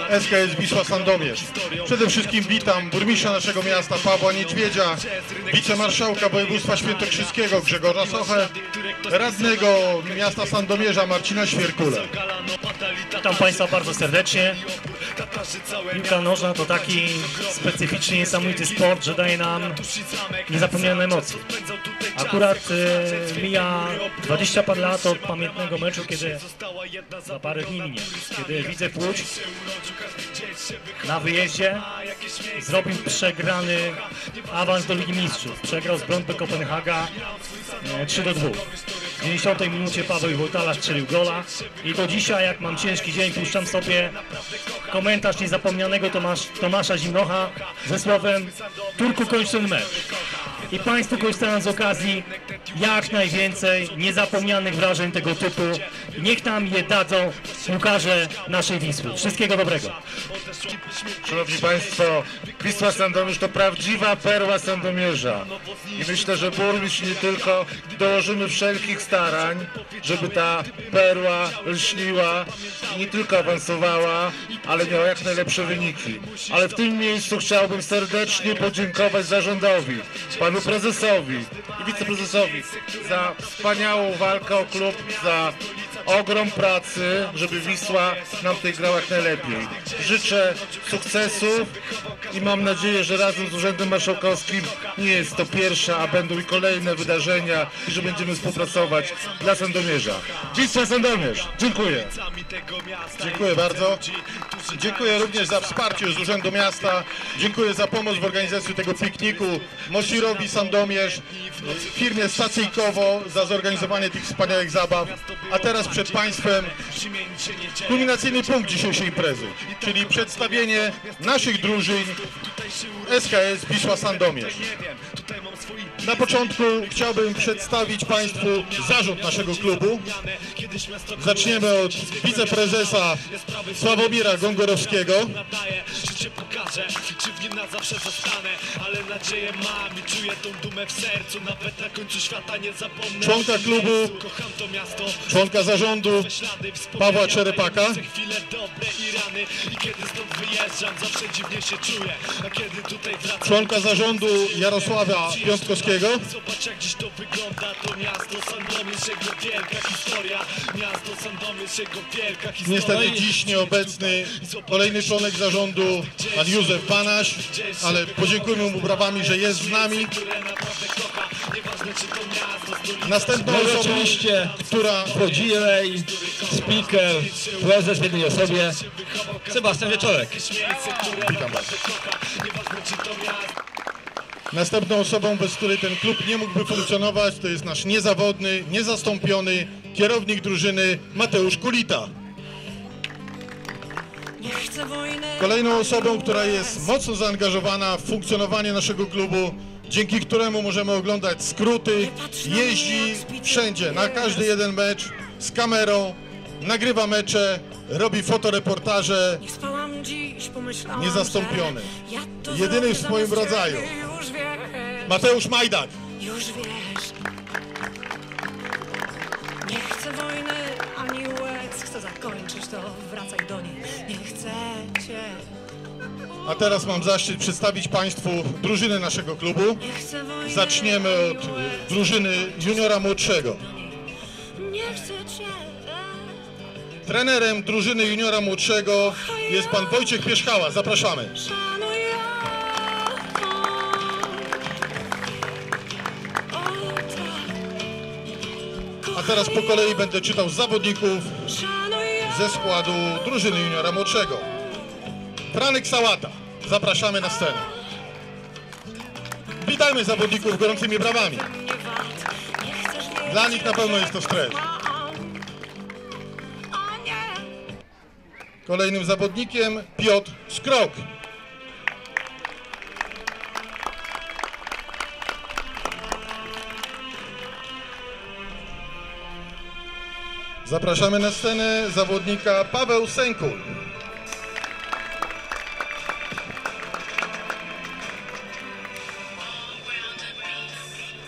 SKS Wisła Sandomierz. Przede wszystkim witam burmistrza naszego miasta Pawła Niedźwiedzia, wicemarszałka województwa świętokrzyskiego Grzegorza Sochę, radnego miasta Sandomierza Marcina Świerkulę. Witam Państwa bardzo serdecznie. Piłka nożna to taki specyficzny, niesamowity sport, że daje nam niezapomniane emocje. Akurat mija 20 par lat od pamiętnego meczu, kiedy za parę dni minie, kiedy widzę Łódź na wyjeździe zrobił przegrany awans do Ligi Mistrzów. Przegrał z Brøndby Kopenhaga 3-2. W 90 minucie Paweł Wojtala strzelił gola i do dzisiaj, jak mam ciężki dzień, puszczam sobie komentarz niezapomnianego Tomasza Zimnocha ze słowem: Turku, kończ ten mecz. I Państwu, korzystając z okazji, jak najwięcej niezapomnianych wrażeń tego typu. Niech nam je dadzą piłkarze naszej Wisły. Wszystkiego dobrego. Szanowni Państwo, Wisła Sandomierz to prawdziwa perła Sandomierza. I myślę, że burmistrz nie tylko dołożymy wszelkich starań, żeby ta perła lśniła i nie tylko awansowała, ale miała jak najlepsze wyniki. Ale w tym miejscu chciałbym serdecznie podziękować zarządowi, panu prezesowi i wiceprezesowi za wspaniałą walkę o klub, za ogrom pracy, żeby Wisła nam tutaj grała jak najlepiej. Życzę sukcesów i mam nadzieję, że razem z Urzędem Marszałkowskim nie jest to pierwsza, a będą i kolejne wydarzenia i że będziemy współpracować dla Sandomierza. Wisła Sandomierz! Dziękuję! Dziękuję bardzo. Dziękuję również za wsparcie z Urzędu Miasta. Dziękuję za pomoc w organizacji tego pikniku Mosirowi Sandomierz, firmie Stacyjkowo za zorganizowanie tych wspaniałych zabaw. A teraz przed Państwem kulminacyjny punkt dzisiejszej imprezy, czyli przedstawienie naszych drużyn SKS Wisła Sandomierz. Na początku chciałbym przedstawić Państwu zarząd naszego klubu. Zaczniemy od wiceprezesa Sławomira Gongorowskiego. Członka klubu, członka zarządu Pawła Czerepaka. Członka zarządu Jarosława Piątkowskiego. Zobacz, jak dziś to wygląda, to miasto Sandomierz, jego wielka historia. Miasto Sandomierz, jego wielka historia. Niestety dziś nieobecny kolejny członek zarządu, pan Józef Banaś, ale podziękujmy mu brawami, że jest z nami. Następną osobą, oczywiście, która podzielej, speaker, prezes w jednej osobie, Sebastian Wieczorek. Witam bardzo. Następną osobą, bez której ten klub nie mógłby funkcjonować, to jest nasz niezawodny, niezastąpiony kierownik drużyny Mateusz Kulita. Kolejną osobą, która jest mocno zaangażowana w funkcjonowanie naszego klubu, dzięki któremu możemy oglądać skróty, jeździ wszędzie, na każdy jeden mecz z kamerą, nagrywa mecze, robi fotoreportaże, niezastąpiony, jedyny w swoim rodzaju. Mateusz Majdak. Już wiesz, nie chcę wojny ani łez, chcę zakończyć to, wracaj do niej, nie chcę cię. A teraz mam zaszczyt przedstawić Państwu drużynę naszego klubu. Zaczniemy od drużyny juniora młodszego. Nie chcę cię. Trenerem drużyny juniora młodszego jest pan Wojciech Pierzchała. Zapraszamy. A teraz po kolei będę czytał zawodników ze składu drużyny juniora młodszego. Franek Sałata. Zapraszamy na scenę. Witajmy zawodników gorącymi brawami. Dla nich na pewno jest to stres. Kolejnym zawodnikiem Piotr Skrok. Zapraszamy na scenę zawodnika Paweł Sękul.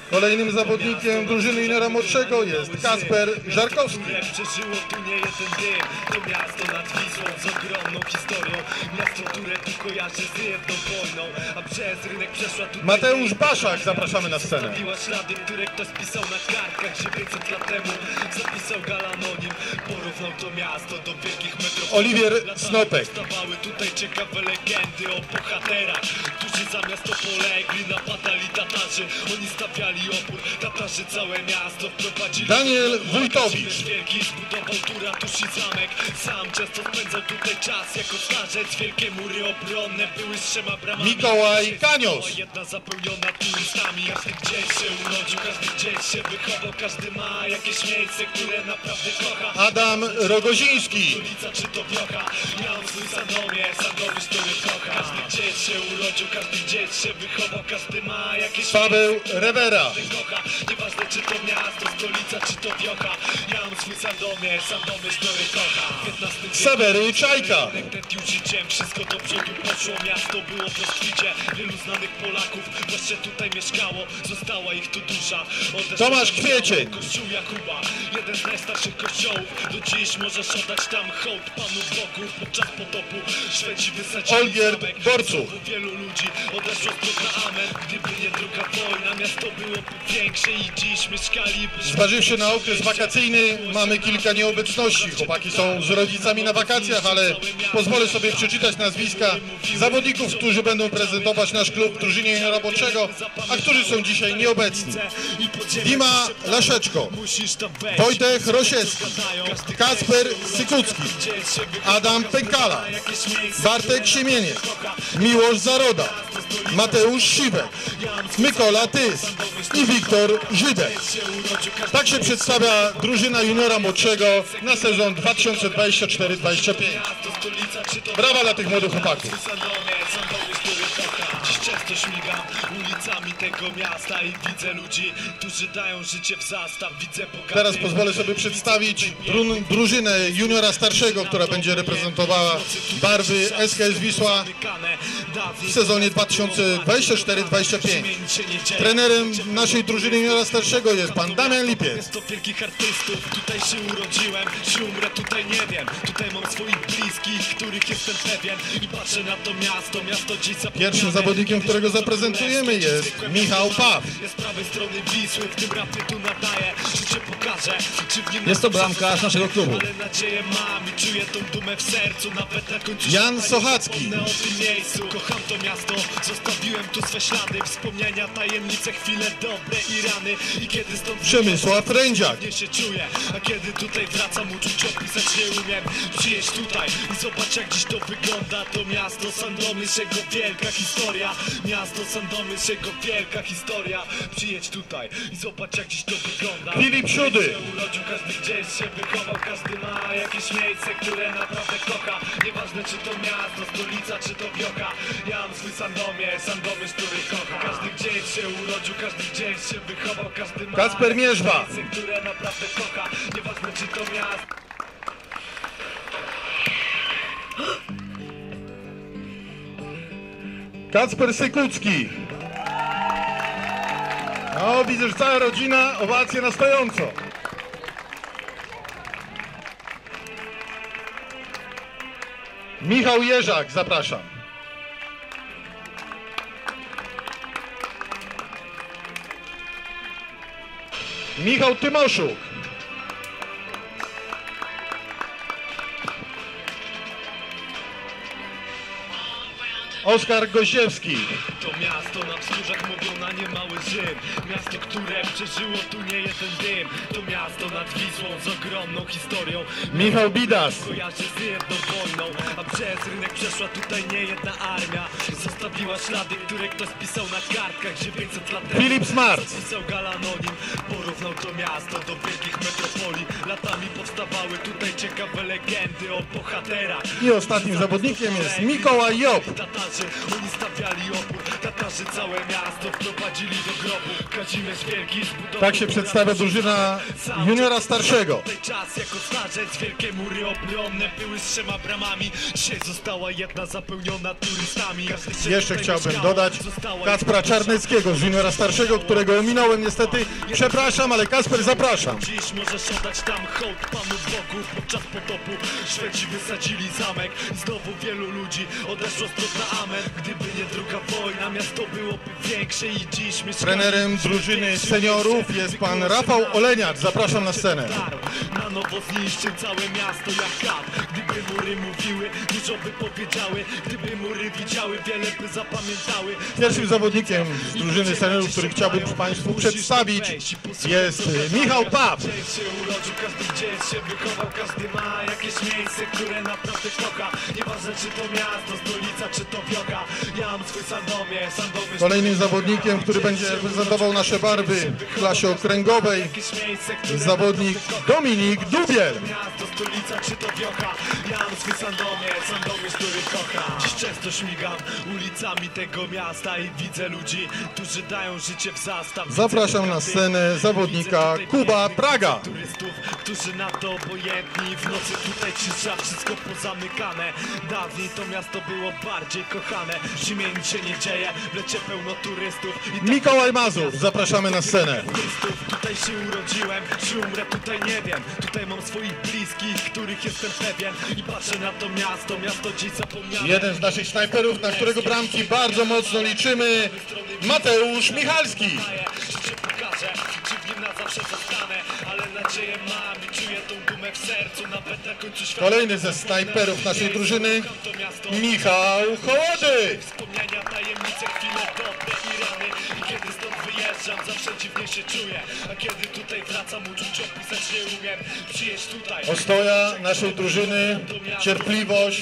Kolejnym zawodnikiem drużyny juniora młodszego jest Kasper Żarkowski. Przeżyło tu nie jeden dym. To miasto nad Wisłą z ogromną historią. Miasto, które tu kojarzy z jedną wojną. A przez rynek przeszła tu Mateusz Baszak, zapraszamy na scenę. zostawiła ślady, które ktoś pisał na kartkach, że 500 lat temu zapisał galanonim. Porównał to miasto do wielkich metropolii. Oliwier Snopek. Stawały tutaj ciekawe legendy o bohaterach, którzy za miasto polegli, napadali Tatarzy. Oni stawiali opór, Tatarzy całe miasto wprowadzili. Daniel Wójtowicz. Wielki zbudował tu ratusz i zamek. Sam często spędzał tutaj czas jako starzec. Wielkie mury obronne były z 3 bramami. Mikołaj Kanios. Jedna zapełniona turystami. Każdy gdzieś się urodził, każdy gdzieś się wychował. Każdy ma jakieś miejsce, które naprawdę kocha. Adam Rogoziński. Ulica czy to wiocha, miał swój Sandomierz, który kocha. Każdy gdzieś się urodził, każdy gdzieś się wychował. Każdy ma jakieś Paweł Rewera. kocha. Nieważne czy to miasto, stolica czy to wiocha. Ja mam swój Sandomierz, który kocha. 15 wieku Sewery Czajka. tętnił życiem, wszystko do przodu poszło. Miasto było w rozkwicie, wielu znanych Polaków właśnie tutaj mieszkało. Została ich tu dusza. Tomasz Kwiecień. Kościół Jakuba, jeden z najstarszych kościołów. Do dziś możesz oddać tam hołd Panu Bogu. Podczas potopu Szwedzi wysadzili Olgierd zamek. Borców. Wielu ludzi odeszło z na amen. Gdyby nie druga wojna, miasto byłoby większe i dziś mieszkaliby. Zważywszy na okres wakacyjny, mamy kilka nieobecności. Chłopaki są z rodzicami na wakacjach, ale pozwolę sobie przeczytać nazwiska zawodników, którzy będą prezentować nasz klub w drużynie juniora młodszego, a którzy są dzisiaj nieobecni. Dima Laszeczko, Wojtek Rosiewski, Kasper Sykucki, Adam Pękala, Bartek Siemieniec, Miłosz Zaroda, Mateusz Siwek, Mykola Tys i Wiktor Żydek. Tak się przedstawia drużyna juniora młodszego na sezon 2024-2025. Brawa dla tych młodych chłopaków. Dziś często śmigam ulicami tego miasta i widzę ludzi, którzy dają życie w zastaw. Widzę bogaty... Teraz pozwolę sobie przedstawić drużynę juniora starszego, która będzie reprezentowała barwy SKS Wisła w sezonie 2024-2025. Trenerem naszej drużyny juniora starszego jest pan Damian Lipiec. Jest to wielkich artystów, tutaj się urodziłem, czy umrę tutaj nie wiem. Tutaj mam swoich bliskich, których jestem pewien i patrzę na to miasto, miasto dziś zapomniane. Pierwszym zawodnikiem, którego zaprezentujemy, jest Michał Paw. Z prawej strony Wisły, w tym rapie tu nadaję. Życie pokażę, czy w nim Jest to bramkarz naszego klubu. ale nadzieję mam i czuję tą dumę w sercu, nawet na końcu. Jan Sochacki. Wspomnę o tym miejscu, kocham to miasto, zostawiłem tu swe ślady, wspomnienia, tajemnice, chwile dobre i rany. I kiedy stąd Przemysław Rędziak. nie się czuję, a kiedy tutaj wracam, uczuć opisać nie umiem. Przyjedź tutaj i zobacz jak dziś to wygląda. To miasto Sandomierz, jego wielka historia. Miasto Sandomierz, jego wielka historia. Przyjedź tutaj i zobacz jak dziś to wygląda. Filip Siudy. Się urodził, każdy gdzieś się wychował. Każdy ma jakieś miejsce, które naprawdę kocha. Nieważne czy to miasto, stolica czy to wiocha. Ja mam swój Sandomierz, który kocha. Każdy gdzieś się urodził, każdy gdzieś się wychował. Każdy ma Kasper Mierzwa. miejsce, które naprawdę kocha. Nieważne czy to miasto. Kacper Sykucki. No, widzę, że cała rodzina, owacje na stojąco. Michał Jerzak, zapraszam. Michał Tymoszuk. Oskar Goździewski. To miasto na wzgórzach mówią na niemały Rzym. Miasto, które przeżyło tu nie jeden dym. To miasto nad Wisłą z ogromną historią. Michał Bidas. Kojarzy z jedną wojną, a przez rynek przeszła tutaj nie jedna armia. Zostawiła ślady, które ktoś pisał na kartkach, że 500 lat temu Filip Smart. pisał galanonim. Porównał to miasto do wielkich metropolii. Latami powstawały tutaj ciekawe legendy o bohaterach. I ostatnim zawodnikiem jest Mikołaj Job. Tatarzy Tatarzy, oni stawiali opór. Tatarzy całe miasto wprowadzili do grobu. Kazimierz Wielki zbudował... Tak się przedstawia drużyna juniora starszego. Czas jako starzec, wielkie mury obronne były z 3 bramami. Dzisiaj została jedna zapełniona turystami. Jeszcze chciałbym dodać Kacpra Czarneckiego z juniora starszego, którego ominąłem niestety. Przepraszam, ale Kacper, zapraszam. Dziś możesz oddać tam hołd Panu Bogu. Podczas potopu Szwedzi wysadzili zamek. Znowu wielu ludzi odeszło stąd na amen. Gdyby nie druga wojna, miasto byłoby większe i dziś mieszkamy... Trenerem drużyny seniorów jest pan Rafał Oleniak. Zapraszam na scenę. Na nowo zniszczył całe miasto jak kat. Gdyby mury mówiły, dużo by powiedziały. Gdyby mury widziały, wiele by zapamiętały. Pierwszym zawodnikiem z drużyny seniorów, który chciałbym Państwu przedstawić, jest Michał Pap. Dzień się urodził, każdy dzień się wychował. Każdy ma jakieś miejsce, które naprawdę kocha. Nieważne czy to miasto, stolica czy to wiocha. Ja mam swój Sandomierz. Kolejnym zawodnikiem, który będzie reprezentował nasze barwy w klasie okręgowej, jest zawodnik Dominik Dubiel. Miasto, stolica czy to wiocha. Ja mam swój Sandomierz, który kocha. Dziś często śmigam ulicami tego miasta i widzę ludzi, którzy dają życie w zastaw. Zapraszam na scenę zawodnika Kuba Praga. Turystów, którzy na to obojętni. W nocy tutaj cisza, wszystko pozamykane. Dawniej to miasto było bardziej kochane. W zimie nic się nie dzieje, w lecie pełno turystów. I tak Mikołaj Mazur, zapraszamy na scenę. turystów. Tutaj się urodziłem, czy umrę tutaj nie wiem. Tutaj mam swoich bliskich, których jestem pewien. I patrzę na to miasto dziś zapomniane. Jeden z naszych snajperów, na którego bramki bardzo mocno liczymy, Mateusz Michalski. Życie pokażę, czy w nim na zawsze zostanę. Ale nadzieję mam i czuję tą dumę w sercu. Nawet na końcu świata. Kolejny ze snajperów naszej drużyny, To miasto Michał Hołody. wspomnienia, tajemnice, chwile dobre i rany. I kiedy stąd wyjeżdżam, zawsze dziwnie się czuję. A kiedy tutaj wracam, uczuć opisać nie umiem. Przyjedź tutaj. Ostoja naszej drużyny, cierpliwość,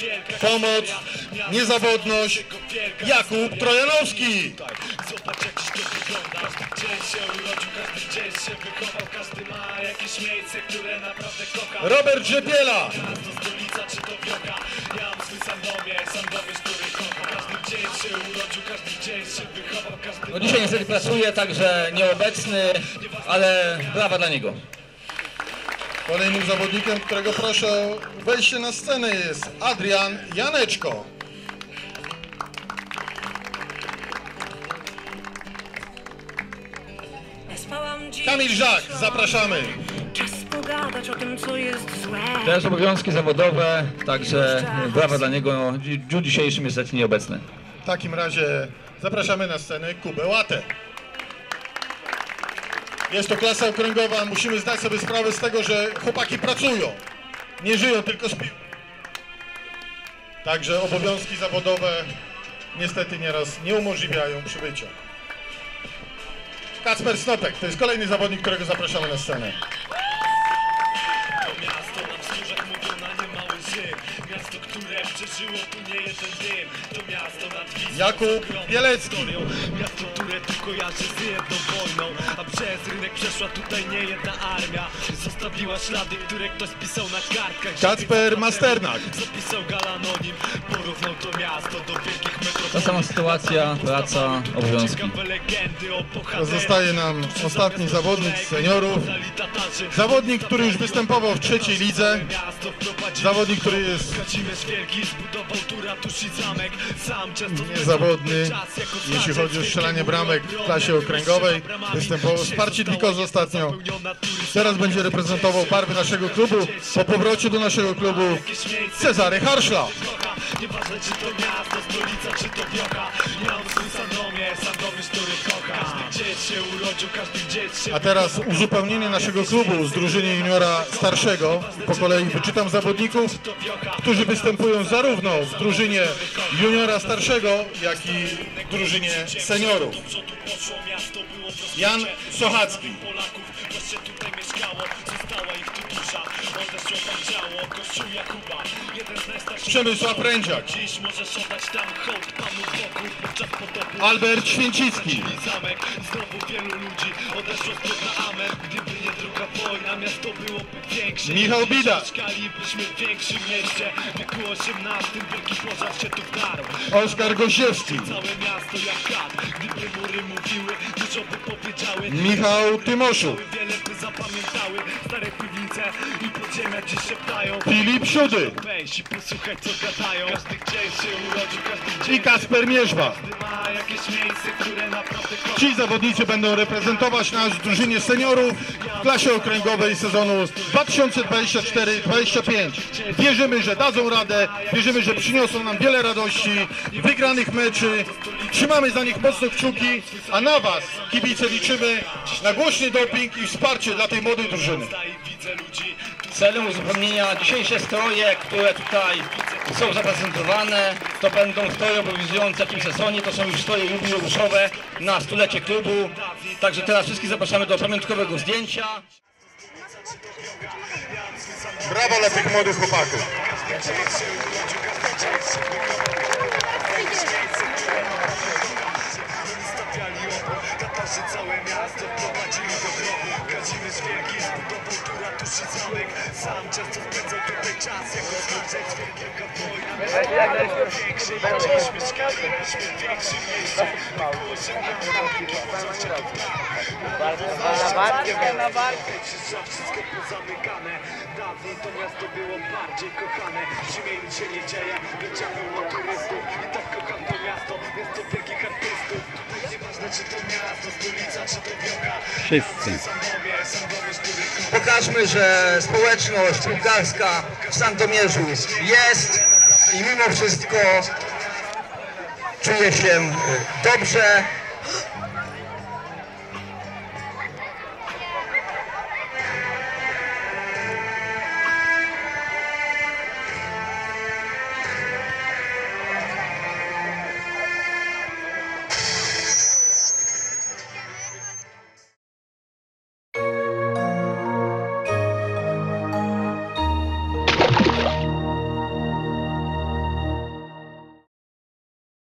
pomoc, niezawodność, Jakub Trojanowski. Zobacz jak dziś to wygląda. Każdy dzień się urodził, każdy dzień się wychował. Każdy ma jakieś miejsce, które naprawdę kocha. Robert Rzepiela. Miasto, stolica czy to wiocha. Ja mam swój Sandomierz, który kocha. Każdy dzień się urodził, każdy dzień się wychował. Każdy No dzisiaj niestety pracuje, także nieobecny, ale brawa dla niego. Kolejnym zawodnikiem, którego proszę o wejście na scenę, jest Adrian Janeczko. Ja spałam dziś, Kamil Żak, zapraszamy. czas pogadać o tym, co jest złe. Też obowiązki zawodowe, także brawa dla niego. W dniu dzisiejszym jest nieobecny. W takim razie zapraszamy na scenę Kubę Łatę. Jest to klasa okręgowa, musimy zdać sobie sprawę z tego, że chłopaki pracują. Nie żyją tylko z piłką. Także obowiązki zawodowe niestety nieraz nie umożliwiają przybycia. Kacper Snopek, to jest kolejny zawodnik, którego zapraszamy na scenę. To miasto na wzgórzach mówią na niemały Rzym. Miasto, które przeżyło tu nie jeden dym. To miasto nad Wisłą Jakub z ogromną Bielecki. historią. Miasto, które tu kojarzy z jedną wojną. A przez rynek przeszła tutaj nie jedna armia. Zostawiła ślady, które ktoś pisał na kartkach. Kacper Masternak. Zapisał galanonim, porównał to miasto do wielkich metropolii. Ta sama sytuacja, praca, obowiązki. Ciekawe legendy o bohaterach. Zostaje nam ostatni zawodnik z seniorów. Zawodnik, który już występował w trzeciej lidze. Zawodnik, który jest Kazimierz Wielki zbudował tu ratusz i zamek. Sam często niezawodny, jeśli chodzi o strzelanie bramek w klasie okręgowej. Występował w Sparcie Dwikoz ostatnio. Teraz będzie reprezentował barwy naszego klubu. Po powrocie do naszego klubu Cezary Harszla. Nieważne czy to miasto, stolica czy to wiocha. Ja mam swój Sandomierz, który kocha. Każdy dzień się urodził, każdy dzień się... A teraz uzupełnienie naszego klubu z drużyny juniora starszego. Po kolei wyczytam zawodników, którzy występują zarówno w drużynie juniora starszego, jak i w drużynie seniorów. Jan Sochacki, Polaków właśnie tutaj mieszkało, została ich tu dusza. Odeszło tam działo, kościół Jakuba. Jeden z najstarszych... Przemysław Rędziak, Dziś możesz oddać tam hołd Panu Bogu podczas potopu. Albert Święcicki, Zamek, znowu wielu ludzi odeszło z na amen. Gdyby nie druga wojna, miasto byłoby większe. Michał Bida. Mieszkalibyśmy w większym mieście. W wieku 18 wielki pożar się tu wdarł. Oskar Gosiewski, Całe miasto jak kat. Gdyby mury mówiły, dużo by powiedziały. Michał Tymoszu, Wiele by zapamiętały stare piwnice i podziemia dziś szeptają. Filip Siudy Weź i posłuchaj co gadają. Każdy gdzieś się urodził, każdy gdzieś i Kasper Mierzwa. ma jakieś miejsce, które naprawdę kocha. Ci zawodnicy będą reprezentować nas w drużynie seniorów w klasie okręgowej sezonu 2024-25. Wierzymy, że dadzą radę, wierzymy, że przyniosą nam wiele radości, wygranych meczy. Trzymamy za nich mocno kciuki, a na was, kibice, liczymy na głośny doping i wsparcie dla tej młodej drużyny. Celem uzupełnienia dzisiejsze stroje, które tutaj są zaprezentowane, to będą stroje obowiązujące w tym sezonie, to są już stroje jubileuszowe na stulecie klubu. Także teraz wszystkich zapraszamy do pamiątkowego zdjęcia. Brawo dla tych młodych chłopaków. Tatarzy całe miasto prowadzili do grobu. Kazimierz Wielki zbudował tu ratusz i zamek. Sam często spędzał tutaj czas jako skończec wielkiego wojna. Większy niż mieszkalibyśmy w większym mieście. Było się wszystko pozamykane. Dawniej to miasto było bardziej kochane. W zimie nic się nie dzieje, lecz ja pełno turystów. I tak kocham to miasto wielkich artystów. Nieważne czy to miasto, stolica czy to wiocha. Wszyscy. Pokażmy, że społeczność piłkarska w Sandomierzu jest i mimo wszystko czuje się dobrze,